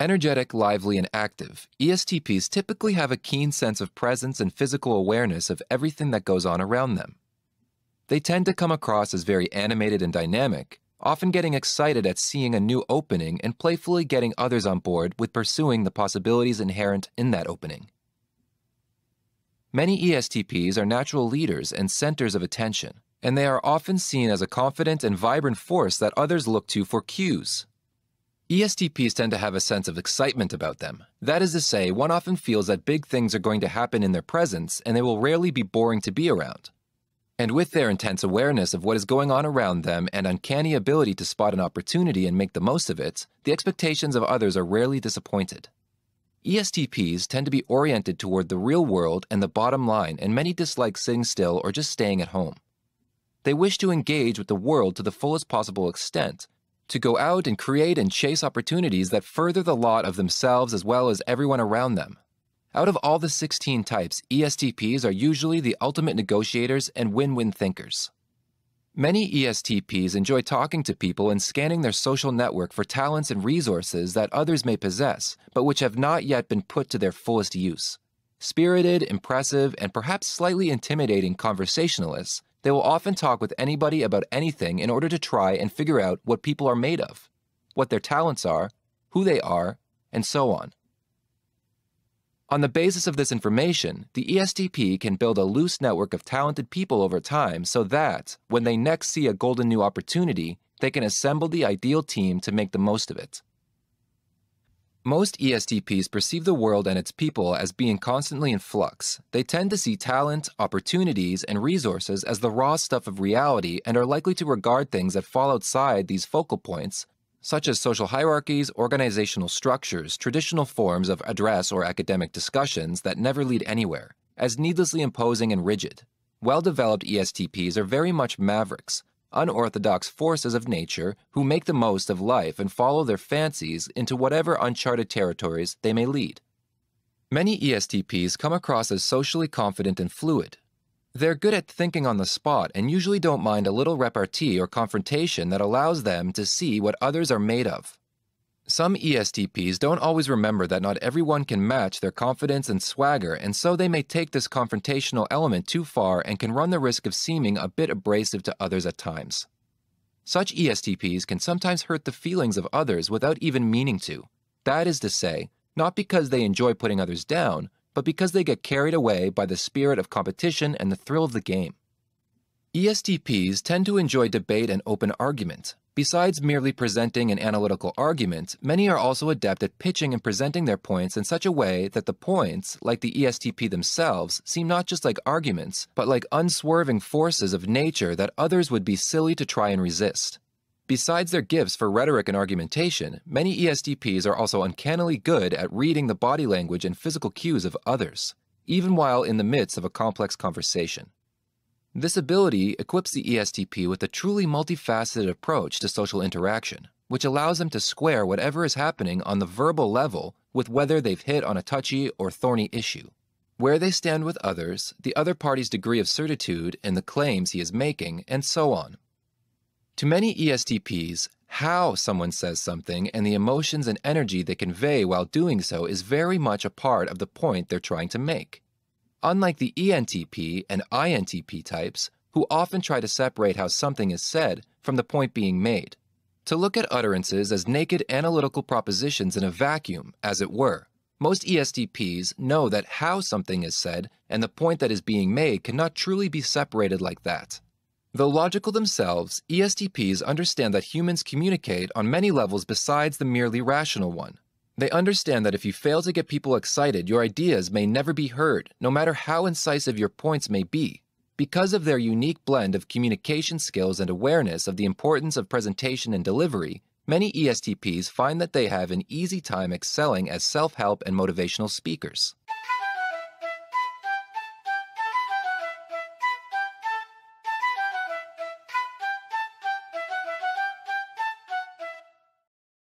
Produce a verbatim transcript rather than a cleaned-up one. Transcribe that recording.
Energetic, lively, and active, E S T Ps typically have a keen sense of presence and physical awareness of everything that goes on around them. They tend to come across as very animated and dynamic, often getting excited at seeing a new opening and playfully getting others on board with pursuing the possibilities inherent in that opening. Many E S T Ps are natural leaders and centers of attention, and they are often seen as a confident and vibrant force that others look to for cues. E S T Ps tend to have a sense of excitement about them. That is to say, one often feels that big things are going to happen in their presence and they will rarely be boring to be around. And with their intense awareness of what is going on around them and uncanny ability to spot an opportunity and make the most of it, the expectations of others are rarely disappointed. E S T Ps tend to be oriented toward the real world and the bottom line, and many dislike sitting still or just staying at home. They wish to engage with the world to the fullest possible extent, to go out and create and chase opportunities that further the lot of themselves as well as everyone around them. Out of all the sixteen types, E S T Ps are usually the ultimate negotiators and win-win thinkers. Many E S T Ps enjoy talking to people and scanning their social network for talents and resources that others may possess, but which have not yet been put to their fullest use. Spirited, impressive, and perhaps slightly intimidating conversationalists, they will often talk with anybody about anything in order to try and figure out what people are made of, what their talents are, who they are, and so on. On the basis of this information, the E S T P can build a loose network of talented people over time so that, when they next see a golden new opportunity, they can assemble the ideal team to make the most of it. Most E S T Ps perceive the world and its people as being constantly in flux. They tend to see talent, opportunities, and resources as the raw stuff of reality and are likely to regard things that fall outside these focal points, such as social hierarchies, organizational structures, traditional forms of address or academic discussions that never lead anywhere, as needlessly imposing and rigid. Well-developed E S T Ps are very much mavericks, unorthodox forces of nature who make the most of life and follow their fancies into whatever uncharted territories they may lead. Many E S T Ps come across as socially confident and fluid. They're good at thinking on the spot and usually don't mind a little repartee or confrontation that allows them to see what others are made of. Some E S T Ps don't always remember that not everyone can match their confidence and swagger, and so they may take this confrontational element too far and can run the risk of seeming a bit abrasive to others at times. Such E S T Ps can sometimes hurt the feelings of others without even meaning to. That is to say, not because they enjoy putting others down, but because they get carried away by the spirit of competition and the thrill of the game. E S T Ps tend to enjoy debate and open argument. Besides merely presenting an analytical argument, many are also adept at pitching and presenting their points in such a way that the points, like the E S T P themselves, seem not just like arguments, but like unswerving forces of nature that others would be silly to try and resist. Besides their gifts for rhetoric and argumentation, many E S T Ps are also uncannily good at reading the body language and physical cues of others, even while in the midst of a complex conversation. This ability equips the E S T P with a truly multifaceted approach to social interaction, which allows them to square whatever is happening on the verbal level with whether they've hit on a touchy or thorny issue, where they stand with others, the other party's degree of certitude in the claims he is making, and so on. To many E S T Ps, how someone says something and the emotions and energy they convey while doing so is very much a part of the point they're trying to make. Unlike the E N T P and I N T P types, who often try to separate how something is said from the point being made, to look at utterances as naked analytical propositions in a vacuum, as it were, most E S T Ps know that how something is said and the point that is being made cannot truly be separated like that. Though logical themselves, E S T Ps understand that humans communicate on many levels besides the merely rational one. They understand that if you fail to get people excited, your ideas may never be heard, no matter how incisive your points may be. Because of their unique blend of communication skills and awareness of the importance of presentation and delivery, many E S T Ps find that they have an easy time excelling as self-help and motivational speakers.